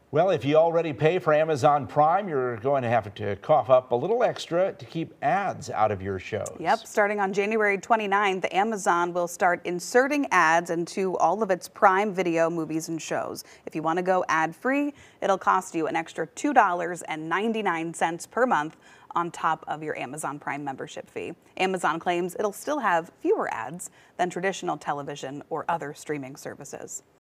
Well, if you already pay for Amazon Prime, you're going to have to cough up a little extra to keep ads out of your shows. Yep, starting on January 29th, Amazon will start inserting ads into all of its Prime Video movies and shows. If you want to go ad-free, it'll cost you an extra $2.99 per month on top of your Amazon Prime membership fee. Amazon claims it'll still have fewer ads than traditional television or other streaming services.